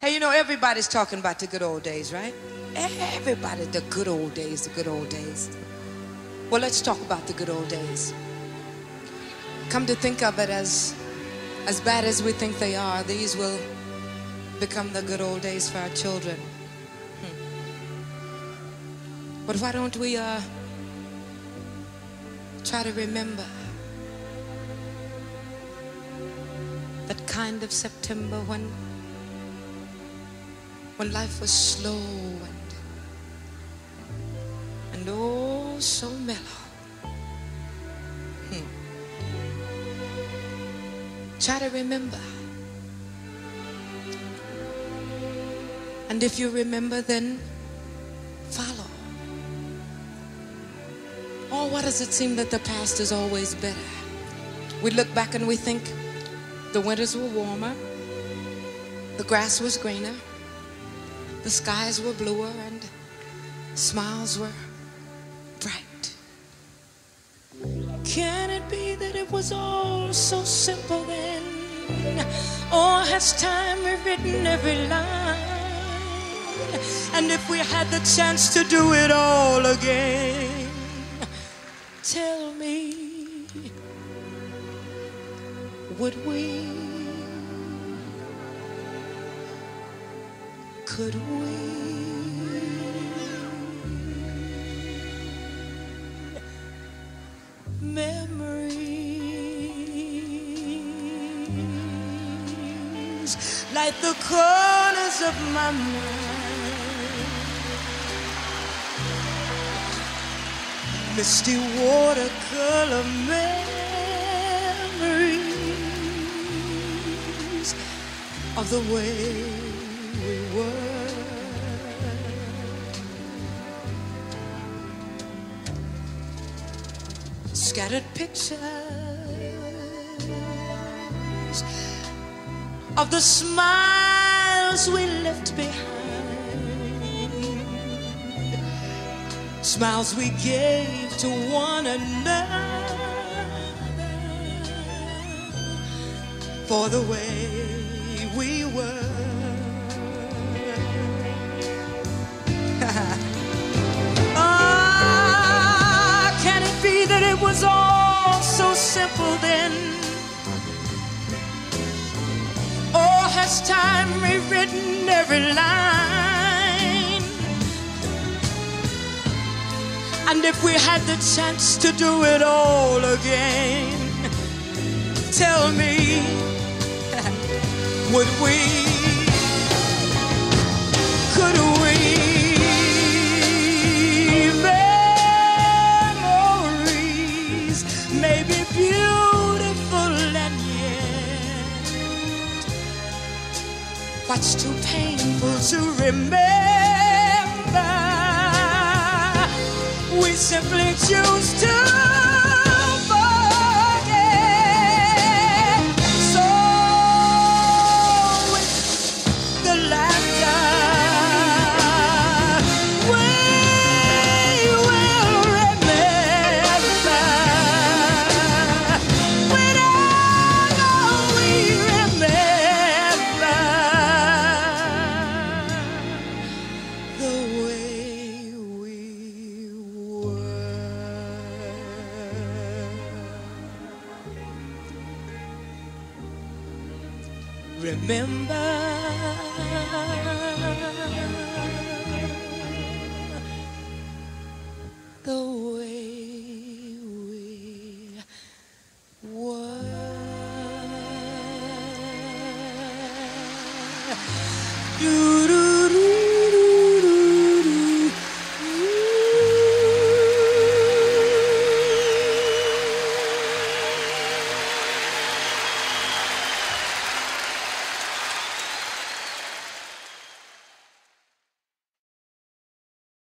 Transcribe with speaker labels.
Speaker 1: Hey, you know, everybody's talking about the good old days, right? Everybody, the good old days, the good old days. Well, let's talk about the good old days. Come to think of it, as bad as we think they are, these will become the good old days for our children. But why don't we try to remember that kind of September when life was slow and oh so mellow. Try to remember. And if you remember, then follow. Oh, why does it seem that the past is always better? We look back and we think the winters were warmer, the grass was greener, the skies were bluer, and smiles were bright. Can it be that it was all so simple then? Or has time rewritten every line? And if we had the chance to do it all again, tell me, would we? Could we? Memories like the corners of my mind, misty watercolor memories of the way we were. Scattered pictures of the smiles we left behind, smiles we gave to one another for the way we were. Can it be that it was all so simple then? Or has time rewritten every line? And if we had the chance to do it all again, tell me, would we? Could we? Memories may be beautiful and yet what's too painful to remember, we simply choose to forget. So with the laughter we will remember, when all we remember the way we were. Remember